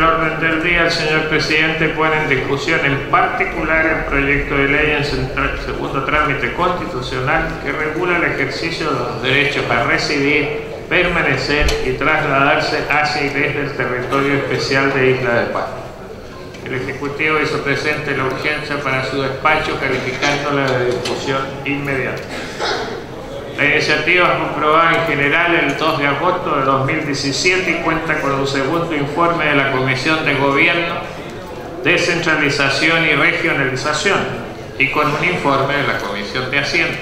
orden del día, el señor presidente pone en discusión en particular el proyecto de ley en segundo trámite constitucional que regula el ejercicio de los derechos a residir, permanecer y trasladarse hacia y desde el territorio especial de Isla de Pascua. El Ejecutivo hizo presente la urgencia para su despacho, calificándola de discusión inmediata. La iniciativa fue aprobada en general el 2 de agosto de 2017 y cuenta con un segundo informe de la Comisión de Gobierno, Descentralización y Regionalización y con un informe de la Comisión de Hacienda.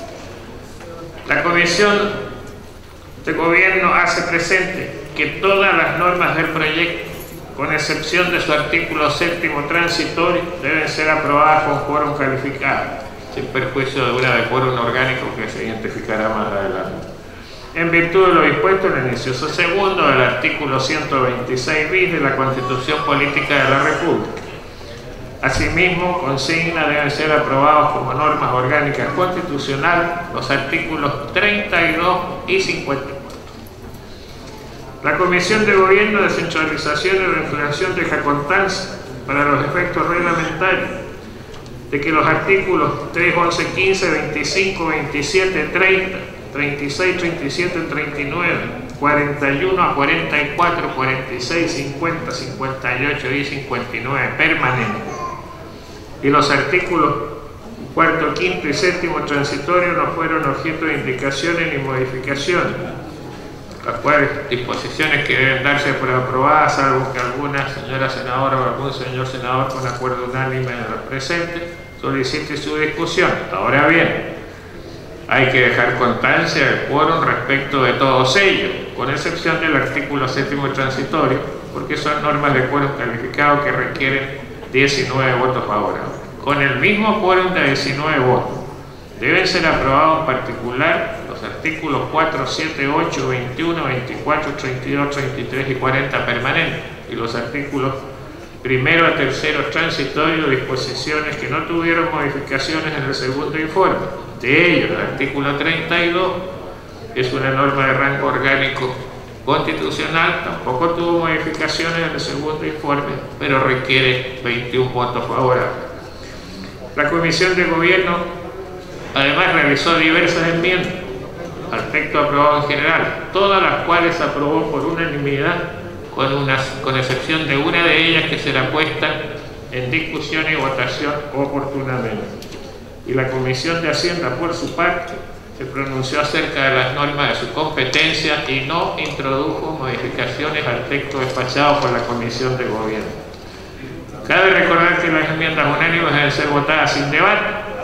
La Comisión de Gobierno hace presente que todas las normas del proyecto, con excepción de su artículo 7º transitorio, deben ser aprobadas con quórum calificado, sin perjuicio de una de quórum orgánico que se identificará más adelante. En virtud de lo dispuesto en el inciso segundo del artículo 126 bis de la Constitución Política de la República. Asimismo, consigna deben ser aprobados como normas orgánicas constitucionales los artículos 32 y 54. La Comisión de Gobierno, Descentralización y Regionalización deja constancia para los efectos reglamentarios de que los artículos 3, 11, 15, 25, 27, 30, 36, 37, 39, 41 a 44, 46, 50, 58 y 59 permanentes, y los artículos 4, 5 y 7 transitorios no fueron objeto de indicaciones ni modificaciones, las cuales disposiciones que deben darse por aprobadas, salvo que alguna señora senadora o algún señor senador con acuerdo unánime de los presentes solicite su discusión. Ahora bien, hay que dejar constancia del quórum respecto de todos ellos, con excepción del artículo 7º transitorio, porque son normas de quórum calificado que requieren 19 votos favorables. Con el mismo quórum de 19 votos, deben ser aprobados en particular los artículos 4, 7, 8, 21, 24, 32, 33 y 40 permanentes, y los artículos 1 a 3 transitorios, disposiciones que no tuvieron modificaciones en el segundo informe. De ellos, el artículo 32 es una norma de rango orgánico constitucional, tampoco tuvo modificaciones en el segundo informe, pero requiere 21 votos favorables. La Comisión de Gobierno además realizó diversas enmiendas al texto aprobado en general, todas las cuales aprobó por unanimidad, con excepción de una de ellas que será puesta en discusión y votación oportunamente. Y la Comisión de Hacienda, por su parte, se pronunció acerca de las normas de su competencia y no introdujo modificaciones al texto despachado por la Comisión de Gobierno. Cabe recordar que las enmiendas unánimes deben ser votadas sin debate,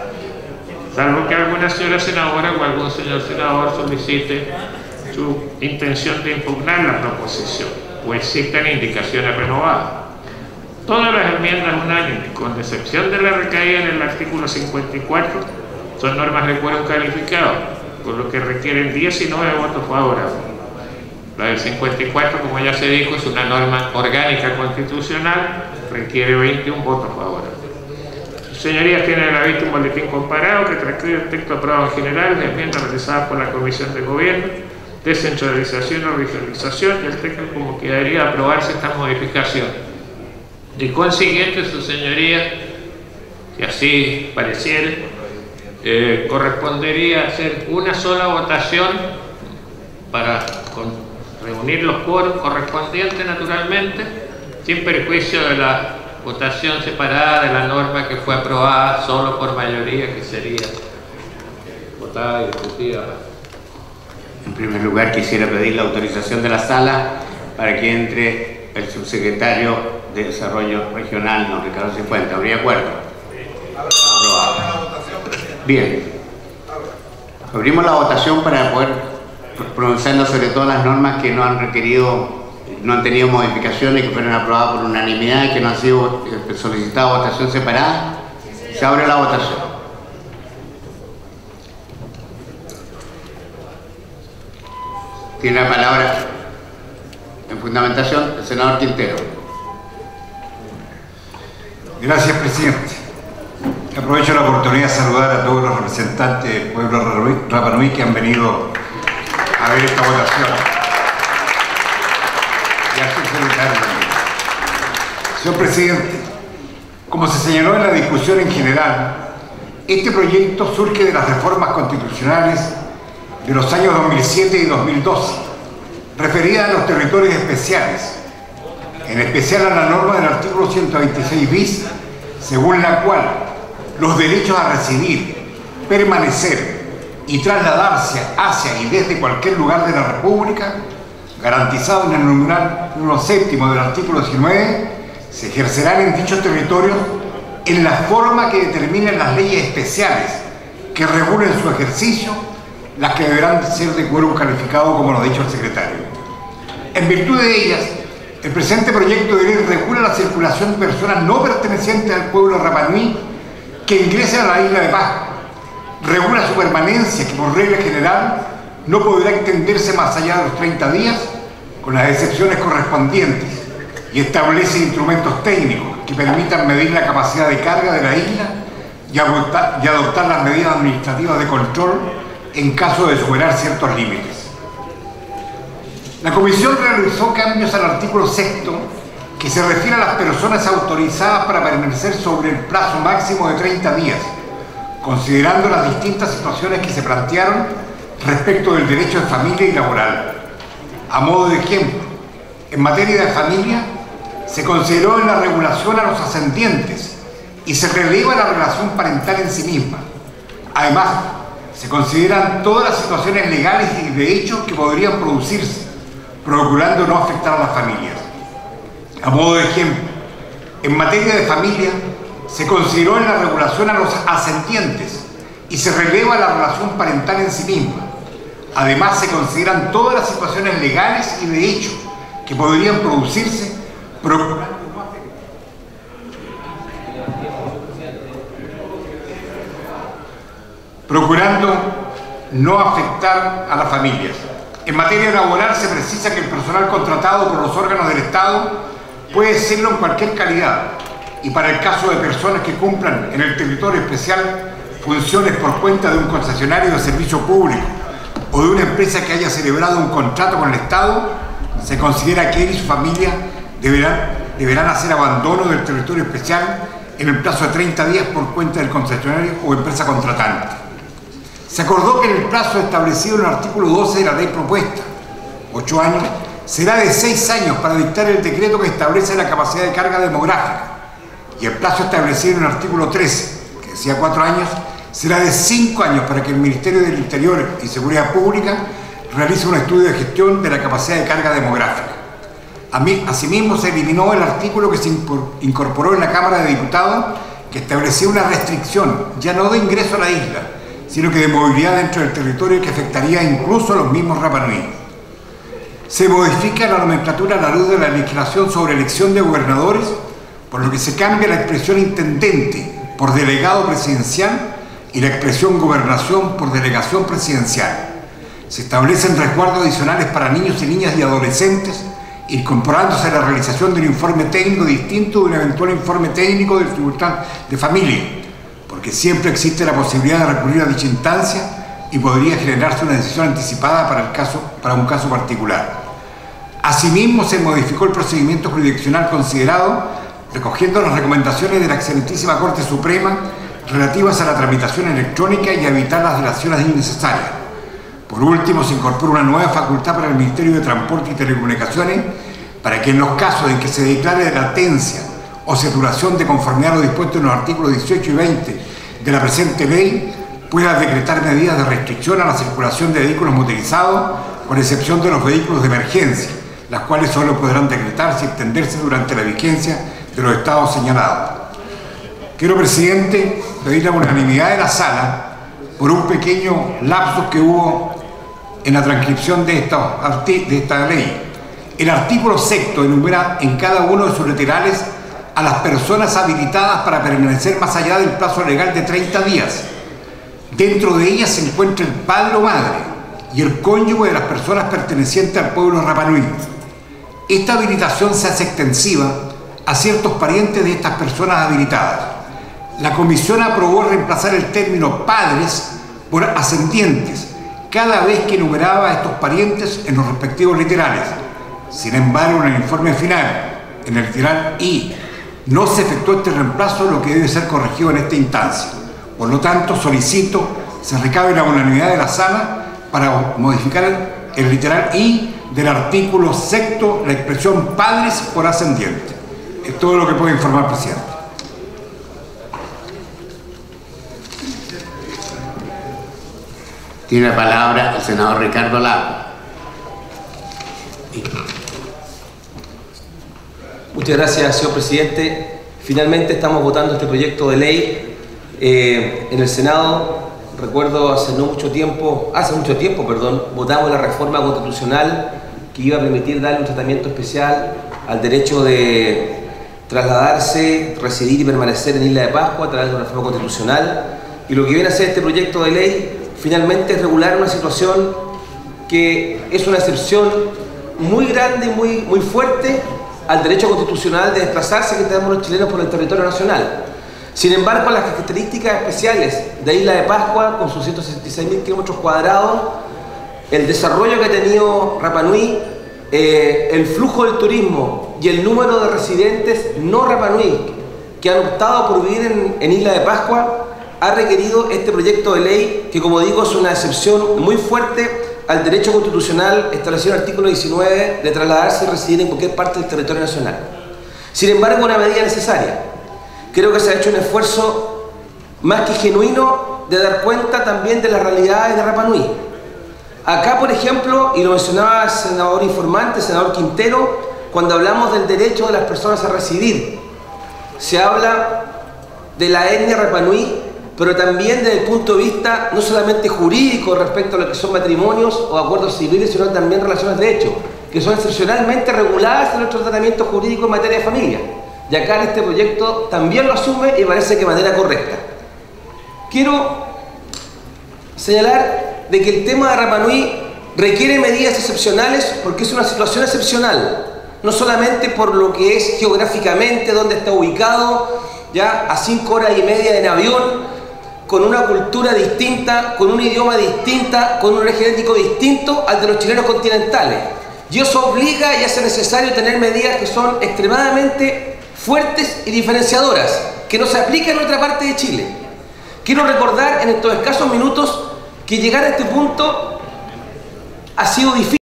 salvo que alguna señora senadora o algún señor senador solicite su intención de impugnar la proposición o existen indicaciones renovadas. Todas las enmiendas unánimes, con excepción de la recaída en el artículo 54, son normas de quórum calificado, por lo que requieren 19 votos favorables. La del 54, como ya se dijo, es una norma orgánica constitucional, requiere 21 votos favorables. Señorías, tienen a la vista un boletín comparado que transcribe el texto aprobado en general, las enmiendas realizadas por la Comisión de Gobierno, Descentralización o Regionalización, y el texto como quedaría de aprobarse esta modificación. De consiguiente, su señoría, si así pareciera, correspondería hacer una sola votación para reunir los quórum correspondientes, naturalmente, sin perjuicio de la votación separada de la norma que fue aprobada solo por mayoría, que sería votada y discutida. En primer lugar, quisiera pedir la autorización de la sala para que entre el subsecretario de Desarrollo Regional, don Ricardo Cifuentes. ¿Habría acuerdo? Aprobado. Bien. Abrimos la votación para poder pronunciarnos sobre todas las normas que no han tenido modificaciones, que fueron aprobadas por unanimidad y que no han sido solicitadas votación separada. Se abre la votación. Tiene la palabra en fundamentación el senador Quintero. Gracias, presidente. Aprovecho la oportunidad de saludar a todos los representantes del pueblo Rapa Nui que han venido a ver esta votación. Y al subsecretario. Señor presidente, como se señaló en la discusión en general, este proyecto surge de las reformas constitucionales de los años 2007 y 2012, referidas a los territorios especiales, en especial a la norma del artículo 126 bis, según la cual los derechos a residir, permanecer y trasladarse hacia y desde cualquier lugar de la República, garantizado en el numeral 1.7 del artículo 19, se ejercerán en dichos territorios en la forma que determinen las leyes especiales que regulen su ejercicio, las que deberán ser de quórum calificado, como lo ha dicho el secretario. En virtud de ellas, el presente proyecto de ley regula la circulación de personas no pertenecientes al pueblo Rapa Nui que ingresen a la isla de Pascua, regula su permanencia, que por regla general no podrá extenderse más allá de los 30 días, con las excepciones correspondientes, y establece instrumentos técnicos que permitan medir la capacidad de carga de la isla y adoptar las medidas administrativas de control en caso de superar ciertos límites. La Comisión realizó cambios al artículo 6, que se refiere a las personas autorizadas para permanecer sobre el plazo máximo de 30 días, considerando las distintas situaciones que se plantearon respecto del derecho de familia y laboral. A modo de ejemplo, en materia de familia, se consideró en la regulación a los ascendientes y se releva la relación parental en sí misma. Además, se consideran todas las situaciones legales y de hecho que podrían producirse, procurando no afectar a las familias. A modo de ejemplo, en materia de familia, se consideró en la regulación a los ascendientes y se releva la relación parental en sí misma. Además, se consideran todas las situaciones legales y de hecho que podrían producirse, procurando no afectar a las familias. En materia laboral, se precisa que el personal contratado por los órganos del Estado puede serlo en cualquier calidad, y para el caso de personas que cumplan en el territorio especial funciones por cuenta de un concesionario de servicio público o de una empresa que haya celebrado un contrato con el Estado, se considera que él y su familia deberán hacer abandono del territorio especial en el plazo de 30 días por cuenta del concesionario o empresa contratante. Se acordó que en el plazo establecido en el artículo 12 de la ley propuesta, 8 años, será de 6 años para dictar el decreto que establece la capacidad de carga demográfica, y el plazo establecido en el artículo 13, que decía 4 años, será de 5 años para que el Ministerio del Interior y Seguridad Pública realice un estudio de gestión de la capacidad de carga demográfica. Asimismo, se eliminó el artículo que se incorporó en la Cámara de Diputados, que establecía una restricción, ya no de ingreso a la isla, sino que de movilidad dentro del territorio, que afectaría incluso a los mismos Rapa Nui. Se modifica la nomenclatura a la luz de la legislación sobre elección de gobernadores, por lo que se cambia la expresión intendente por delegado presidencial y la expresión gobernación por delegación presidencial. Se establecen resguardos adicionales para niños y niñas y adolescentes, incorporándose la realización de un informe técnico distinto de un eventual informe técnico del Tribunal de Familia, porque siempre existe la posibilidad de recurrir a dicha instancia y podría generarse una decisión anticipada para un caso particular. Asimismo, se modificó el procedimiento jurisdiccional considerado, recogiendo las recomendaciones de la excelentísima Corte Suprema relativas a la tramitación electrónica y a evitar las dilaciones innecesarias. Por último, se incorpora una nueva facultad para el Ministerio de Transporte y Telecomunicaciones para que en los casos en que se declare latencia o saturación de conformidad a lo dispuesto en los artículos 18 y 20 de la presente ley, pueda decretar medidas de restricción a la circulación de vehículos motorizados, con excepción de los vehículos de emergencia, las cuales solo podrán decretarse y extenderse durante la vigencia de los estados señalados. Quiero, presidente, pedir la unanimidad de la sala por un pequeño lapsus que hubo en la transcripción de esta ley. El artículo 6 enumera en cada uno de sus laterales a las personas habilitadas para permanecer más allá del plazo legal de 30 días. Dentro de ellas se encuentra el padre o madre y el cónyuge de las personas pertenecientes al pueblo Rapa Nui. Esta habilitación se hace extensiva a ciertos parientes de estas personas habilitadas. La Comisión aprobó reemplazar el término padres por ascendientes cada vez que enumeraba a estos parientes en los respectivos literales. Sin embargo, en el informe final, en el literal I, No se efectuó este reemplazo, lo que debe ser corregido en esta instancia. Por lo tanto, solicito se recabe la unanimidad de la sala para modificar el literal I del artículo 6º, la expresión padres por ascendiente. Es todo lo que puedo informar, presidente. Tiene la palabra el senador Ricardo Lagos. Muchas gracias, señor presidente. Finalmente estamos votando este proyecto de ley en el Senado. Recuerdo hace mucho tiempo, votamos la reforma constitucional que iba a permitir darle un tratamiento especial al derecho de trasladarse, residir y permanecer en Isla de Pascua a través de una reforma constitucional. Y lo que viene a hacer este proyecto de ley finalmente es regular una situación que es una excepción muy grande y muy fuerte al derecho constitucional de desplazarse que tenemos los chilenos por el territorio nacional. Sin embargo, las características especiales de Isla de Pascua, con sus 166.000 kilómetros cuadrados, el desarrollo que ha tenido Rapa Nui, el flujo del turismo y el número de residentes no Rapa Nui que han optado por vivir en Isla de Pascua, ha requerido este proyecto de ley que, como digo, es una excepción muy fuerte al derecho constitucional establecido en el artículo 19 de trasladarse y residir en cualquier parte del territorio nacional. Sin embargo, una medida necesaria. Creo que se ha hecho un esfuerzo más que genuino de dar cuenta también de las realidades de Rapa Nui. Acá, por ejemplo, y lo mencionaba el senador informante, el senador Quintero, cuando hablamos del derecho de las personas a residir, se habla de la etnia Rapa Nui, pero también desde el punto de vista no solamente jurídico respecto a lo que son matrimonios o acuerdos civiles, sino también relaciones de hecho, que son excepcionalmente reguladas en nuestro tratamiento jurídico en materia de familia. Y acá en este proyecto también lo asume y parece que de manera correcta. Quiero señalar de que el tema de Rapa Nui requiere medidas excepcionales porque es una situación excepcional, no solamente por lo que es geográficamente, donde está ubicado, ya a 5 horas y media en avión, con una cultura distinta, con un idioma distinta, con un régimen étnico distinto al de los chilenos continentales. Y eso obliga y hace necesario tener medidas que son extremadamente fuertes y diferenciadoras, que no se aplican en otra parte de Chile. Quiero recordar en estos escasos minutos que llegar a este punto ha sido difícil.